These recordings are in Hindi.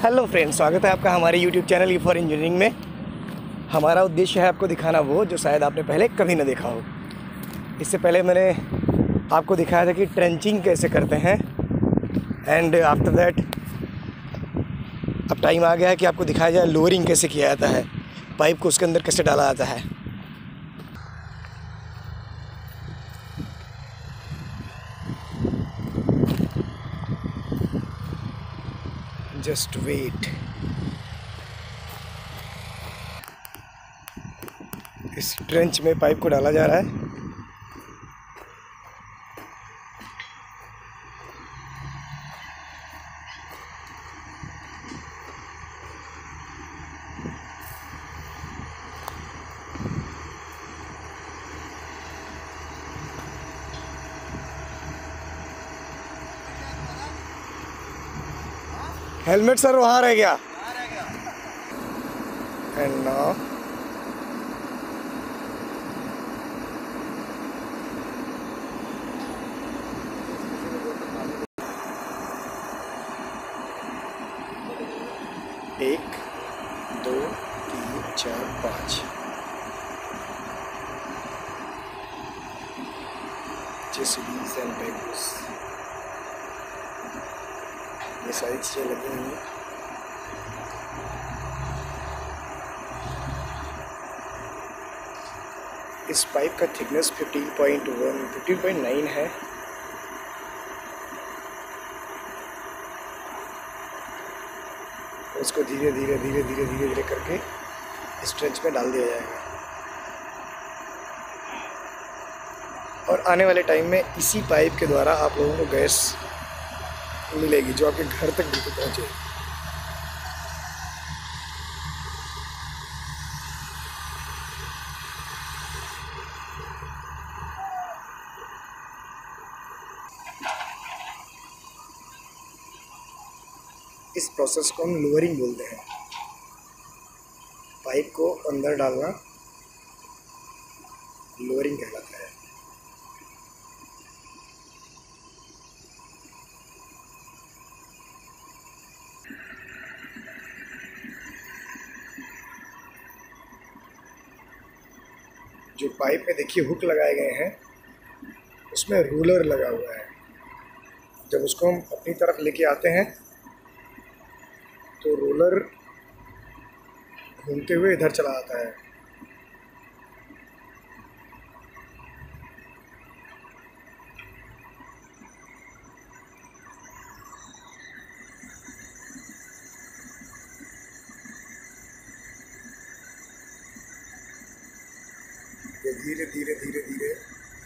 हेलो फ्रेंड्स, स्वागत है आपका हमारे YouTube channel E for engineering में। हमारा उद्देश्य है आपको दिखाना वो जो शायद आपने पहले कभी ना देखा हो। इससे पहले मैंने आपको दिखाया था कि ट्रेंचिंग कैसे करते हैं, एंड आफ्टर दैट अब टाइम आ गया है कि आपको दिखाया जाए लोअरिंग कैसे किया जाता है, पाइप को उसके अंदर कैसे डाला जाता है। Just wait. इस ट्रेंच में पाइप को डाला जा रहा है। हेलमेट सर वहाँ रह गया। एंड नाउ एक, दो, तीन, चार, पाँच। जेसीबीज एंड बैगोस, ये सारी चीज़ें लगी हुई हैं। इस पाइप का थिकनेस 15.9 है। उसको धीरे धीरे करके इस ट्रेंच में डाल दिया जाएगा और आने वाले टाइम में इसी पाइप के द्वारा आप लोगों को गैस मिलेगी जो आपके घर तक बिल्कुल पहुँचे। इस प्रोसेस को हम लोअरिंग बोलते हैं। पाइप को अंदर डालना लोअरिंग कहलाता है। जो पाइप में देखिए हुक लगाए गए हैं, उसमें रोलर लगा हुआ है। जब उसको हम अपनी तरफ लेके आते हैं तो रोलर घूमते हुए इधर चला आता है। ये धीरे धीरे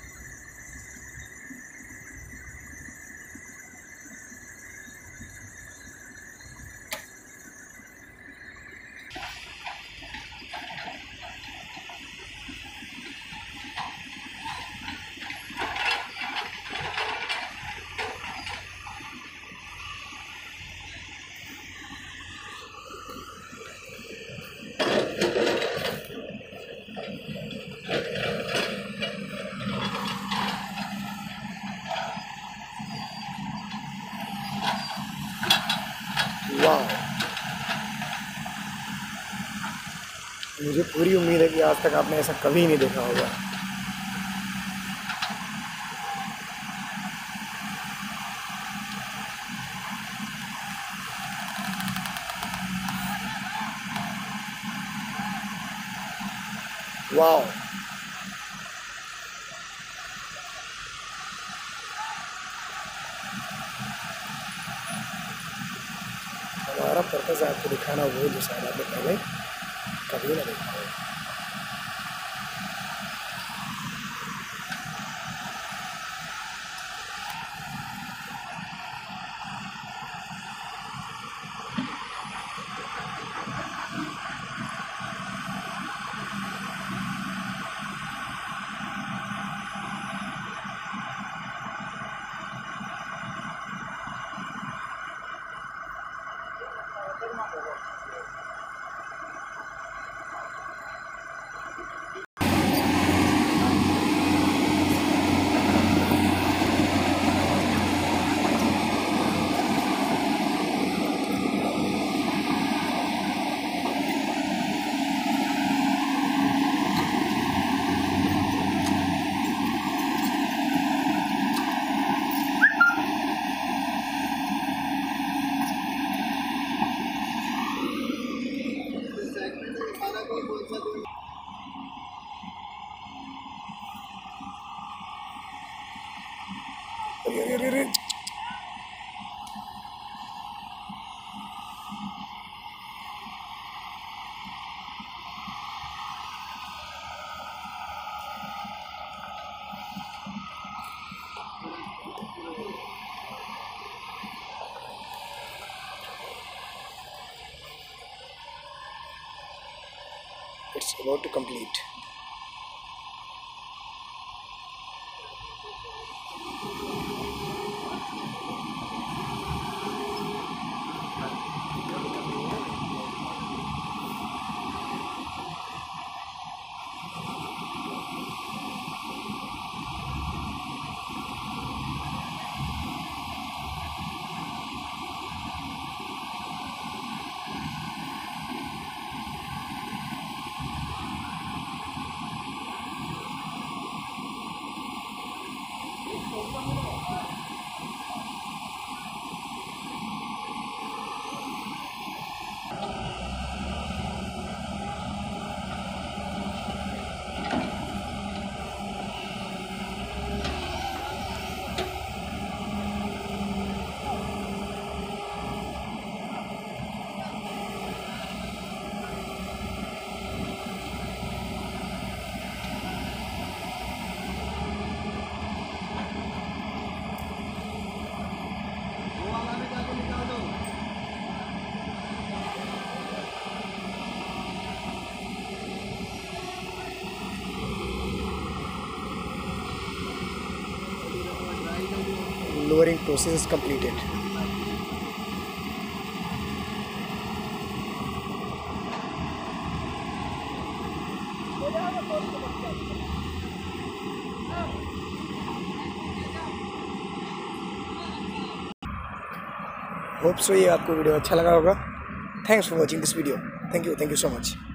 वाह, मुझे पूरी उम्मीद है कि आज तक आपने ऐसा कभी नहीं देखा होगा। वाह, हमारा पर्पज़ है आपको दिखाना वो जो शायद आपने पहले कभी ना देखा हो। It's about to complete. Lowering process is completed. Hope so ये आपको वीडियो अच्छा लगा होगा। Thanks for watching this video. Thank you so much.